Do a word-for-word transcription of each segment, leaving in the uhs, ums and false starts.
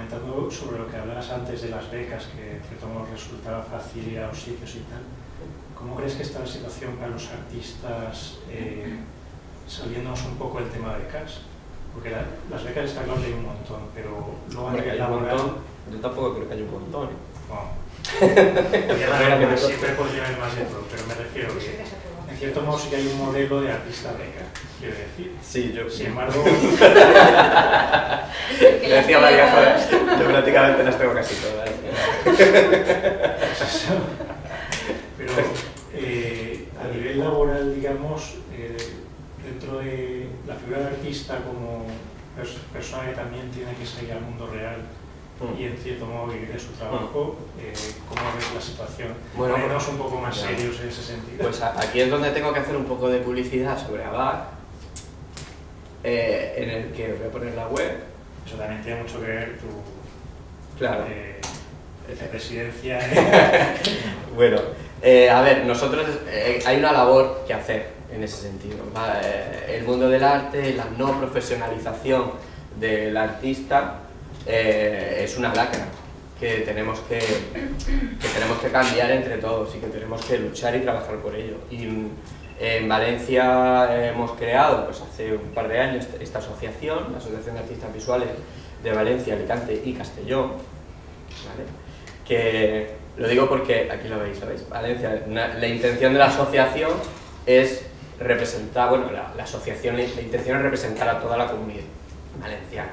comentando sobre lo que hablabas antes de las becas, que en cierto modo resultaba fácil ir a los sitios y tal, ¿cómo crees que está la situación para los artistas, eh, saliéndonos un poco del tema de becas? Porque la, las becas está claro que hay un montón, pero luego a nivel laboral... Yo tampoco creo que haya un montón, ¿eh? Bueno, podría haber más, siempre podría haber más de todo, pero me refiero que en cierto modo sí que hay un modelo de artista beca, quiero decir. Sí, yo... Sin embargo... Le decía a María, joder, yo prácticamente las tengo casi todas. Pero eh, a nivel laboral, digamos, eh, dentro de la figura de artista como pers persona que también tiene que salir al mundo real mm. y en cierto modo vivir de su trabajo, eh, ¿cómo ves la situación? Bueno, Ponernos un poco más ya. serios en ese sentido. Pues aquí es donde tengo que hacer un poco de publicidad sobre ABAC, eh, en el que voy a poner la web. Eso también tiene mucho que ver tu claro. eh, presidencia. Bueno, eh, a ver, nosotros eh, hay una labor que hacer en ese sentido. ¿Va? Eh, el mundo del arte, la no profesionalización del artista eh, es una lacra que tenemos que, que tenemos que cambiar entre todos y que tenemos que luchar y trabajar por ello. Y en Valencia hemos creado, pues hace un par de años, esta asociación, la Asociación de Artistas Visuales de Valencia, Alicante y Castellón, ¿vale? Que lo digo porque, aquí lo veis, ¿sabéis? Valencia, una, la intención de la asociación es representar, bueno, la, la asociación, la, la intención es representar a toda la comunidad valenciana.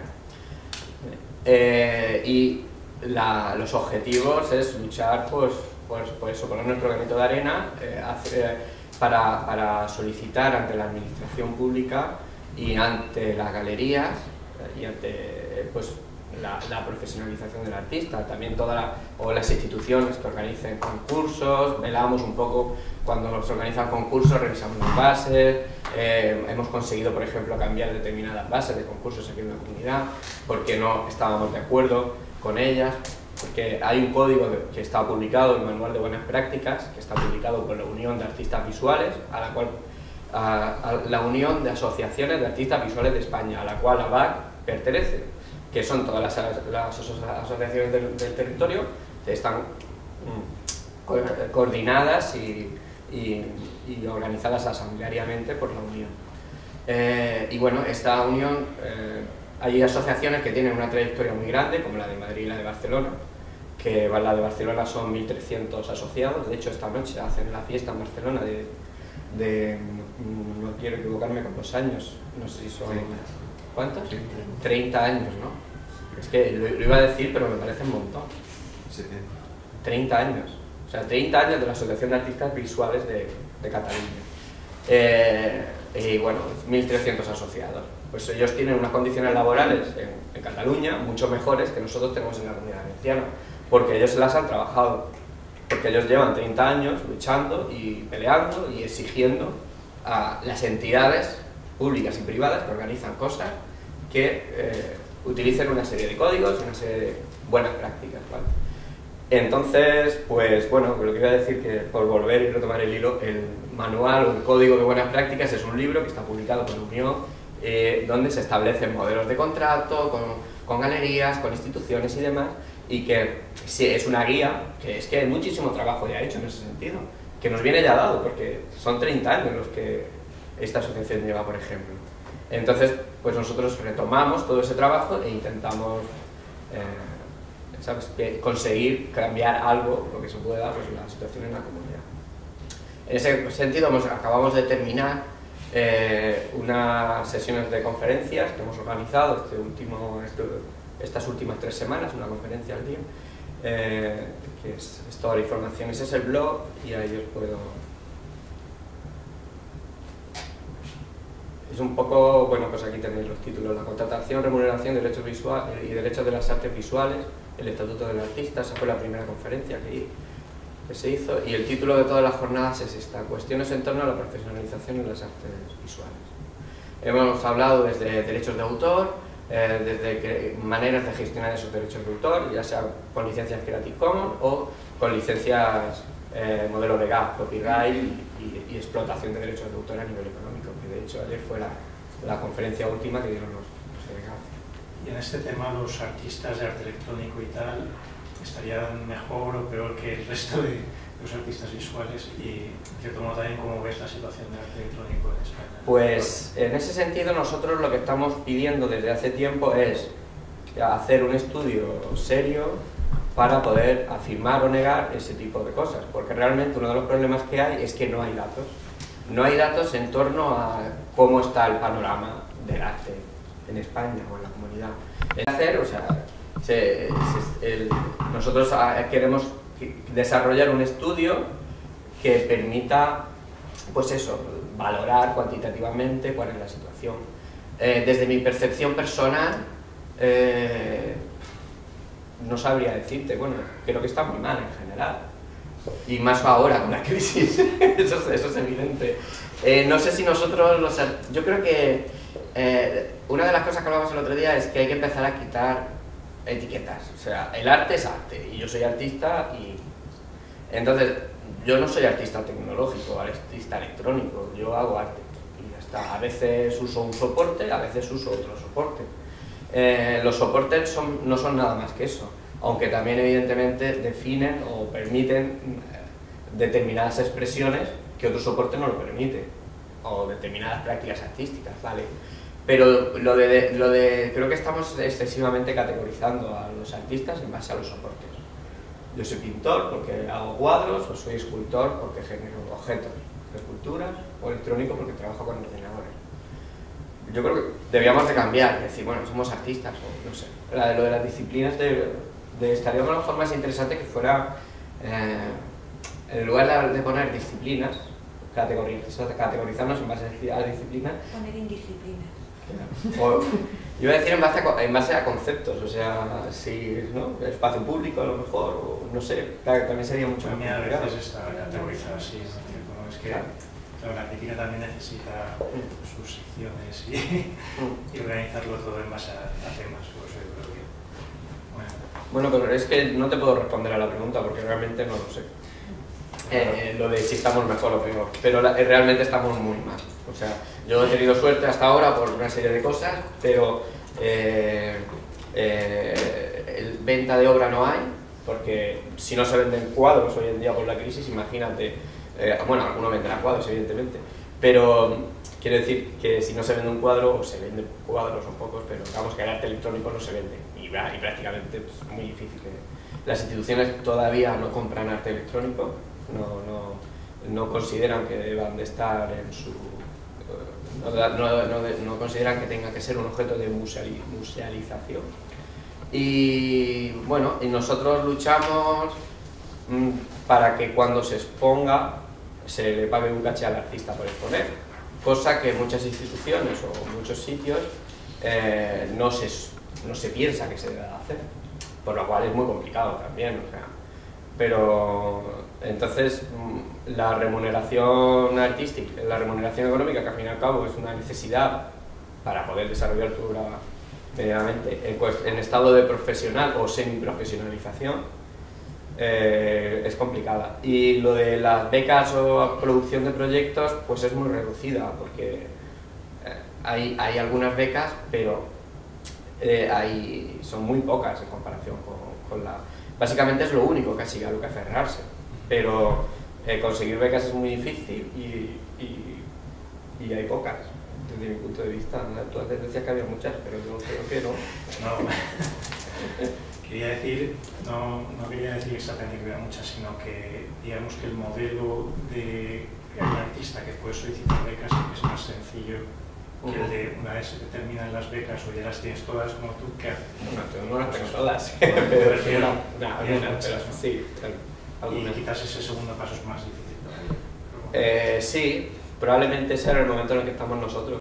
Eh, y la, los objetivos es luchar, pues, pues, por eso, poner nuestro granito de arena, eh, hacer, eh, para, para solicitar ante la administración pública y ante las galerías y ante, pues, La, la profesionalización del artista, también todas la, o las instituciones que organicen concursos, velamos un poco cuando se organizan concursos, revisamos las bases, eh, hemos conseguido, por ejemplo, cambiar determinadas bases de concursos aquí en la comunidad porque no estábamos de acuerdo con ellas, porque hay un código de, que está publicado, el Manual de Buenas Prácticas, que está publicado por la Unión de Artistas Visuales, a la cual a, a la Unión de Asociaciones de Artistas Visuales de España, a la cual ABAC pertenece, que son todas las, las asociaciones del, del territorio, que están mm, co coordinadas y, y, y organizadas asambleariamente por la Unión. Eh, y bueno, esta Unión, eh, hay asociaciones que tienen una trayectoria muy grande, como la de Madrid y la de Barcelona, que la de Barcelona son mil trescientos asociados, de hecho esta noche hacen la fiesta en Barcelona de, de no quiero equivocarme con los años, no sé si son... ¿Cuántos? treinta años, ¿no? Es que lo, lo iba a decir, pero me parece un montón. treinta años. O sea, treinta años de la Asociación de Artistas Visuales de, de Cataluña. Eh, y bueno, mil trescientos asociados. Pues ellos tienen unas condiciones laborales en, en Cataluña mucho mejores que nosotros tenemos en la Comunidad Valenciana, porque ellos se las han trabajado. Porque ellos llevan treinta años luchando y peleando y exigiendo a las entidades públicas y privadas que organizan cosas que eh, utilicen una serie de códigos y una serie de buenas prácticas, ¿vale? Entonces, pues bueno, lo que iba a decir, que por volver y retomar el hilo, el manual o el código de buenas prácticas es un libro que está publicado por la Unión, eh, donde se establecen modelos de contrato con, con galerías, con instituciones y demás, y que sí, es una guía, que es que hay muchísimo trabajo ya hecho en ese sentido, que nos viene ya dado, porque son treinta años los que esta asociación lleva, por ejemplo. Entonces, pues nosotros retomamos todo ese trabajo e intentamos eh, ¿sabes? Que conseguir cambiar algo, lo que se pueda, pues la situación en la comunidad. En ese sentido, hemos, acabamos de terminar eh, unas sesiones de conferencias que hemos organizado este último, este, estas últimas tres semanas, una conferencia al día, eh, que es, es toda la información. Ese es el blog y ahí os puedo... Es un poco, bueno, pues aquí tenéis los títulos: la contratación, remuneración, derechos visuales y derechos de las artes visuales, el estatuto del artista. Esa fue la primera conferencia que, que se hizo, y el título de todas las jornadas es esta: cuestiones en torno a la profesionalización de las artes visuales. Hemos hablado desde derechos de autor, eh, desde que, maneras de gestionar esos derechos de autor, ya sea con licencias Creative Commons o con licencias eh, modelo legal, copyright y, y, y explotación de derechos de autor a nivel económico. De hecho, ayer fue la, la conferencia última que dieron los, los delegados. Y en este tema los artistas de arte electrónico y tal estarían mejor o peor que el resto de los artistas visuales, y de cierto modo también cómo ves la situación del arte electrónico en España. Pues en ese sentido nosotros lo que estamos pidiendo desde hace tiempo es hacer un estudio serio para poder afirmar o negar ese tipo de cosas, porque realmente uno de los problemas que hay es que no hay datos. No hay datos en torno a cómo está el panorama del arte en España o en la comunidad. Es hacer, o sea, se, se, el, nosotros queremos desarrollar un estudio que permita, pues eso, valorar cuantitativamente cuál es la situación. Eh, desde mi percepción personal, eh, no sabría decirte, bueno, creo que está muy mal en general. Y más ahora con la crisis, eso, eso es evidente. Eh, no sé si nosotros, los, yo creo que eh, una de las cosas que hablamos el otro día es que hay que empezar a quitar etiquetas. O sea, el arte es arte y yo soy artista y... Entonces, yo no soy artista tecnológico, artista electrónico, yo hago arte y ya está. A veces uso un soporte, a veces uso otro soporte. Eh, los soportes son, no son nada más que eso, aunque también evidentemente definen o permiten determinadas expresiones que otro soporte no lo permite, o determinadas prácticas artísticas, ¿vale? Pero lo de, lo de, creo que estamos excesivamente categorizando a los artistas en base a los soportes. Yo soy pintor porque hago cuadros, o soy escultor porque genero objetos de escultura, o electrónico porque trabajo con ordenadores. Yo creo que debíamos de cambiar, decir, bueno, somos artistas, o no sé. La, lo de las disciplinas de, de estaría de una forma más interesante que fuera, eh, en lugar de poner disciplinas, categorizar, categorizarnos en base a disciplinas. Poner indisciplinas. O, iba a decir en base a, en base a conceptos, o sea, si, ¿no? Espacio público a lo mejor, o no sé, también sería mucho más. A mí a veces está categorizado así, ¿no? Es que claro. Claro, la crítica también necesita sus secciones y, y organizarlo todo en base a, a temas, por eso yo creo que... Bueno. Bueno, pero es que no te puedo responder a la pregunta porque realmente no lo sé. Eh, lo de si estamos mejor o peor, pero la, realmente estamos muy mal. O sea, yo he tenido suerte hasta ahora por una serie de cosas, pero eh, eh, el, venta de obra no hay, porque si no se venden cuadros hoy en día por la crisis, imagínate, eh, bueno, algunos venderán cuadros evidentemente, pero quiero decir que si no se vende un cuadro, o se venden cuadros, son pocos, pero digamos que el arte electrónico no se vende, y, y prácticamente es pues, muy difícil que las instituciones todavía no compran arte electrónico. No, no, no consideran que deban de estar en su... No, no, no, no consideran que tenga que ser un objeto de museali, musealización. Y bueno, y nosotros luchamos mmm, para que cuando se exponga se le pague un caché al artista por exponer, cosa que muchas instituciones o muchos sitios eh, no, se, no se piensa que se deba hacer, por lo cual es muy complicado también, o sea, pero... Entonces, la remuneración artística, la remuneración económica, que al fin y al cabo es una necesidad para poder desarrollar tu obra medianamente en, en estado de profesional o semiprofesionalización, eh, es complicada. Y lo de las becas o producción de proyectos, pues es muy reducida, porque eh, hay, hay algunas becas, pero eh, hay, son muy pocas en comparación con, con la... Básicamente es lo único casi a lo que aferrarse. Pero eh, conseguir becas es muy difícil y, y, y hay pocas, desde mi punto de vista. Tú antes decías que había muchas, pero yo creo que no. No, quería decir, no, no quería decir exactamente que hubiera muchas, sino que digamos que el modelo de un artista que puede solicitar becas es más sencillo que el de una vez se terminan las becas o ya las tienes todas como tú, ¿qué haces? Bueno, yo no las tengo todas, pero pero no, no, pero sí, claro. Y quizás ese segundo paso es más difícil todavía. Eh, sí, probablemente ese era el momento en el que estamos nosotros.